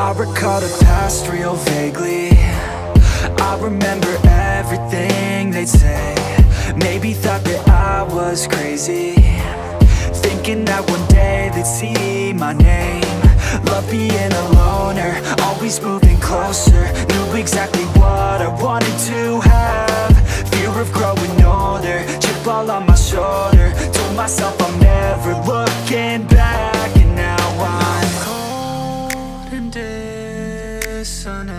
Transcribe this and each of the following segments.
I recall the past real vaguely. I remember everything they'd say. Maybe thought that I was crazy, thinking that one day they'd see my name. Love being a loner, always moving closer. Knew exactly what I wanted to have. Fear of growing older, chip all on my shoulder. Told myself I'm never looking back. And now I'm cold and dissonant.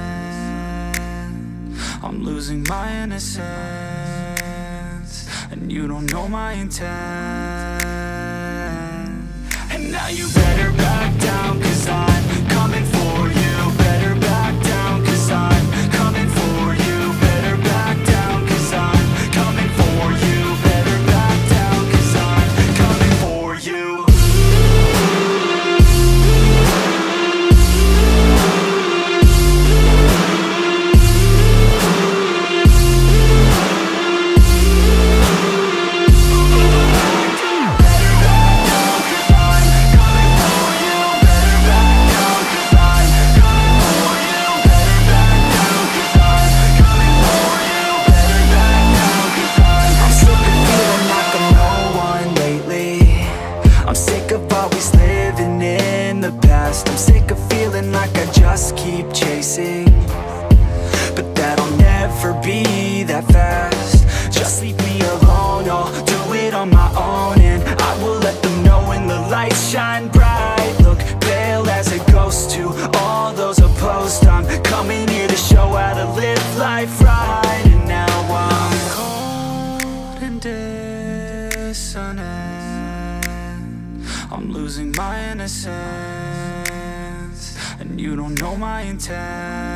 I'm losing my innocence, and you don't know my intent. And now you better back down, 'cause I'm coming for you. Better back down, 'cause I'm coming for you. Better back down, 'cause I'm coming for you. Better back down, 'cause I'm coming for you. I'm sick of feeling like I just keep chasing, but that'll never be that fast. Just leave me alone, I'll do it on my own. And I will let them know when the lights shine bright. Look pale as a ghost to all those opposed. I'm coming here to show how to live life right. And now I'm cold and dissonant. I'm losing my innocence, and you don't know my intent.